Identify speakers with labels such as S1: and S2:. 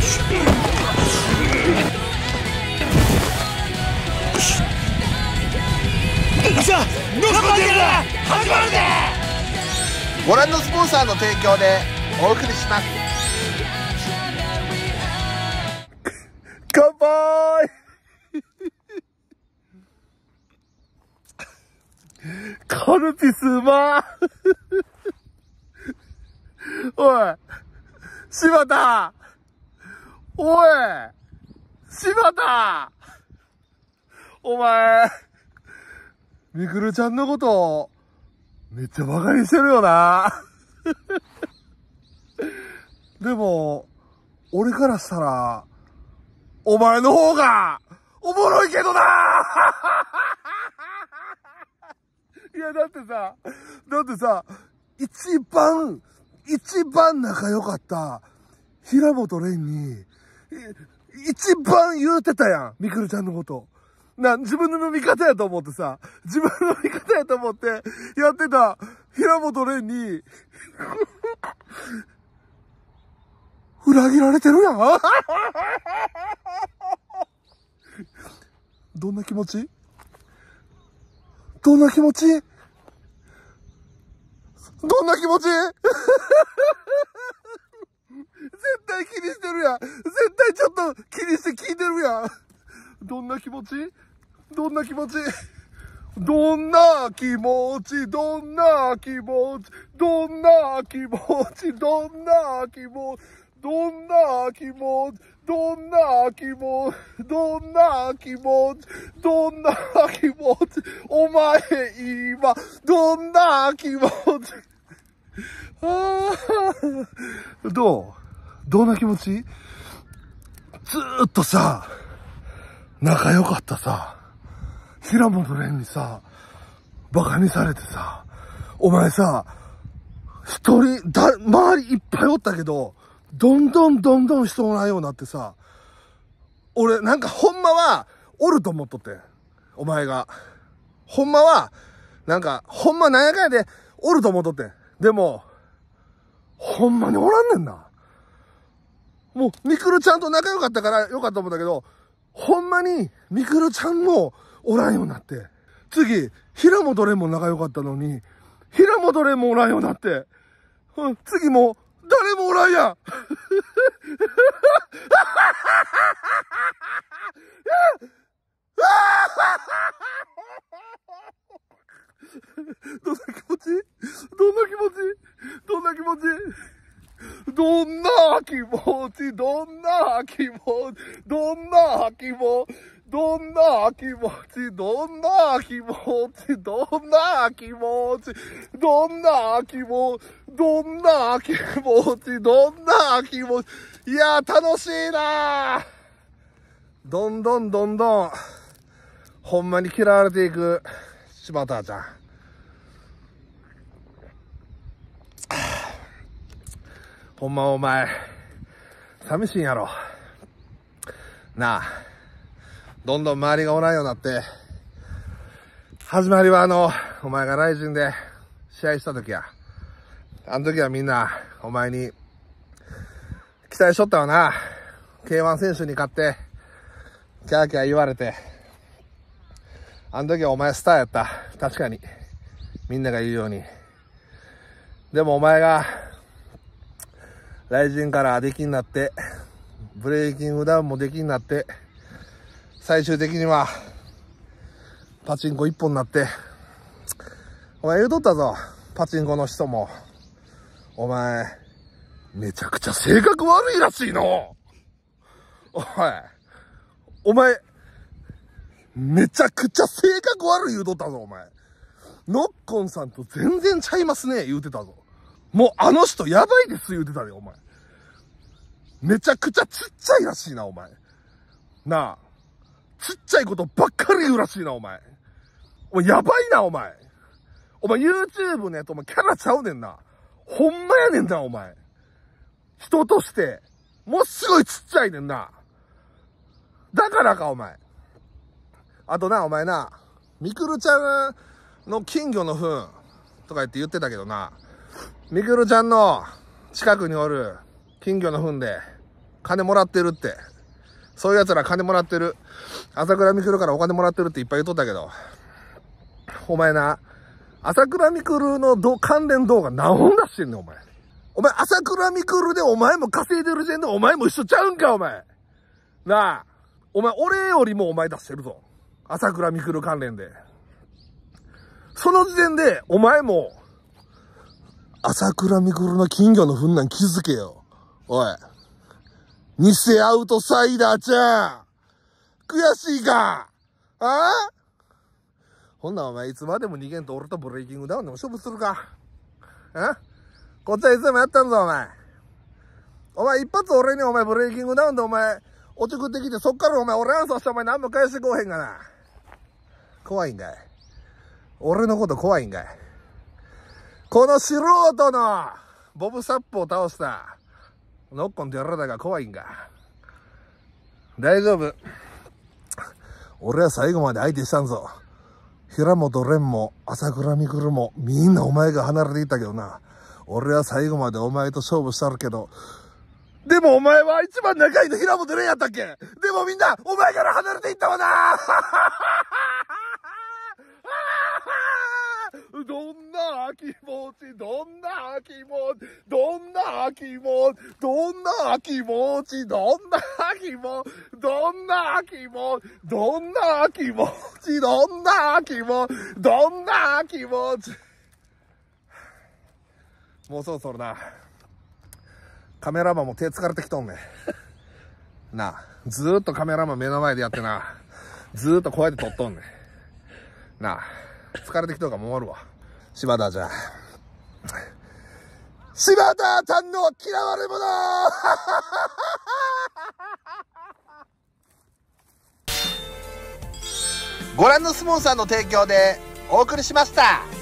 S1: さあ、残ってるな、始まるで。
S2: ご覧のスポンサーの提供でお送りします。
S3: 乾杯カルピスうまーおい柴田おい柴田お前みくるちゃんのことめっちゃバカにしてるよなでも俺からしたらお前の方がおもろいけどないやだってさ一番仲良かった平本蓮に一番言うてたやん、みくるちゃんのこと。自分の味方やと思ってさ、自分の味方やと思ってやってた平本蓮に裏切られてるやんどんな気持ち絶対気にしてるやん。絶対ちょっと気にして聞いてるやん。どんな気持ちどんな気持ちお前今どんな気持ちどんな気持ちずーっとさ仲良かったさ平本蓮にさバカにされてさ、お前さ一人周りいっぱいおったけどどんどん人おらんようになってさ、俺なんかほんまはおると思っとって、お前がほんまはなんやかんやでおると思っとって、でもほんまにおらんねんな。もうみくるちゃんと仲良かったからよかったと思うんだけど、ほんまにみくるちゃんもおらんようになって、次平本蓮も仲良かったのに平本蓮もおらんようになって、次もう誰もおらんやんどんな気持ちいやー楽しいなー。どんどんほんまに嫌われていく柴田ちゃん。ほんまお前寂しいんやろなあ。どんどん周りがおらんようになって、始まりはお前がライジンで試合した時や。あの時はみんなお前に期待しとったわな。K1 選手に勝ってキャーキャー言われて、あの時はお前スターやった。確かにみんなが言うように。でもお前がライジンから出禁になって、ブレイキングダウンも出禁になって、最終的にはパチンコ一本になって、お前言うとったぞ、パチンコの人も。お前めちゃくちゃ性格悪いらしいの。お前めちゃくちゃ性格悪い言うとったぞ。お前ノッコンさんと全然ちゃいますね言うてたぞ。もうあの人やばいです言うてたで。お前めちゃくちゃちっちゃいらしいな。お前なあ、ちっちゃいことばっかり言うらしいな。お前やばいな。お前 YouTube のやつお前キャラちゃうねんな。ほんまやねんな。お前人としてもうすごいちっちゃいねんな。だからかお前。あとな、お前な、みくるちゃんの金魚の糞とか言ってたけどな、みくるちゃんの近くにおる金魚の糞で金もらってるって。そういう奴ら金もらってる。朝倉未来からお金もらってるっていっぱい言っとったけど。お前な、朝倉未来の関連動画何本出してんねん、お前。お前、朝倉未来でお前も稼いでる時点でお前も一緒ちゃうんか、お前。なあ。お前、俺よりもお前出してるぞ。朝倉未来関連で。その時点で、お前も、朝倉未来の金魚の糞なん気づけよ。おい。偽アウトサイダーちゃん。悔しいか？ああ？ほんならお前いつまでも逃げんと俺とブレイキングダウンでも勝負するか？あ？こっちはいつでもやったんぞ、お前。お前一発俺にお前ブレイキングダウンでお前、おちくってきてそっからお前俺アンサーしてお前何も返してこうへんがな。怖いんかい？俺のこと怖いんかい？この素人のボブサップを倒したノッコンとやらだが怖いんか？大丈夫。俺は最後まで相手したんぞ。平本蓮も朝倉未来もみんなお前が離れていったけどな。俺は最後までお前と勝負したるけど。でもお前は一番仲いいの平本蓮やったっけ？でもみんなお前から離れていったわな。どんな気持ち、どんな気持ち、どんな気持ち、どんな気持ち、どんな気持ち、どんな気持ち、どんな気持ち、どんな気持ち、どんな気持ち。もうそろそろな、カメラマンも手疲れてきとんねん。なあ、ずーっとカメラマン目の前でやってな、ずーっとこうやって撮っとんねん。なあ、疲れてきとるからもう終わるわ。柴田じゃ。柴田ちゃんの嫌われ者
S2: ご覧のスポンサーの提供でお送りしました。